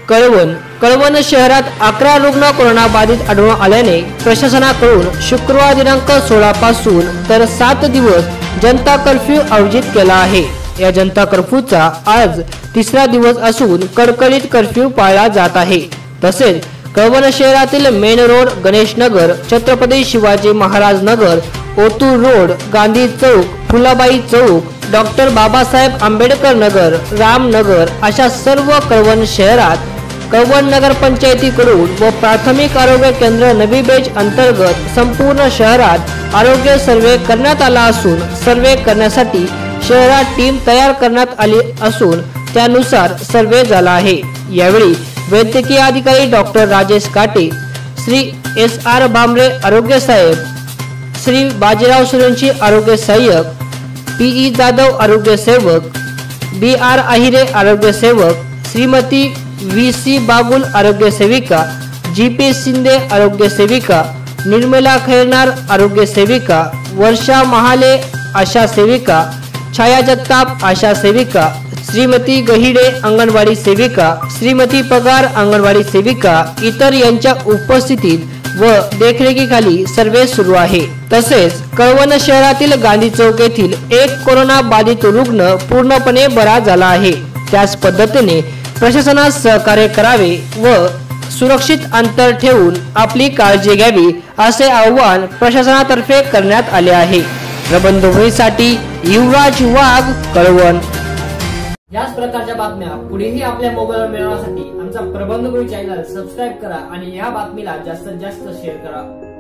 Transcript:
कळवण शहरात 11 रुग्ण कोरोना बाधित आढळून आल्याने प्रशासनाकडून शुक्रवार दिनांक 16 पासून तर 7 दिवस जनता कर्फ्यू आयोजित केला आहे। या जनता कर्फ्यूचा आज तिसरा दिवस असून कडकडीत कर्फ्यू पाळला जात आहे। तसेच कळवण शहरातील main road, Ganesh Nagar, Chhatrapati Shivaji Maharaj Nagar, Otur road, Gandhi Chowk, Phulabai Chowk, doctor Babasaheb Ambedkar Nagar, Ram Nagar अशा सर्व कळवण शहरात कळवण नगर पंचायतीकडून व प्राथमिक आरोग्य केंद्र नवी बेज अंतर्गत संपूर्ण शहरात आरोग्य सर्वे करण्यात आला असून सर्वे करण्यासाठी शहरात टीम तयार करण्यात आली असून त्यानुसार सर्वे झाला आहे। यावेळी वैद्यकीय अधिकारी डॉक्टर राजेश काटे, श्री SR भामरे आरोग्य साहेब, श्री बाजीराव सुरेंची आरोग्य सहाय्यक, PE जाधव आरोग्य सेवक, BR आहिरे आरोग्य सेवक, श्रीमती VC बागुल आरोग्य सेविका, GP शिंदे आरोग्य सेविका, निर्मला खैरनार आरोग्य सेविका, वर्षा महाले आशा सेविका, छाया जगताप आशा सेविका, श्रीमती गहिडे अंगणवाडी सेविका, श्रीमती पगार अंगणवाडी सेविका इतर यांच्या उपस्थितीत व देखरेखीखाली सर्वे सुरू आहे। तसेच कळवण शहरातील गांधी चौक येथील एक कोरोना बाधित रुग्ण पूर्णपणे बरा झाला आहे। त्याच पद्धतीने प्रशासनास सहकार्य करावे व सुरक्षित अंतर ठेवून आपली काळजी घ्यावी असे आवाहन प्रशासनातर्फे करण्यात आले आहे। प्रबंधभूमीसाठी युवराज वाघ, कळवण। याच प्रकारच्या बातम्या पुढेही आपल्या मोबाईलवर मिळवण्यासाठी आमचा प्रबंधभूमी चॅनल सबस्क्राइब करा आणि या बातमीला जास्तीत जास्त शेअर करा।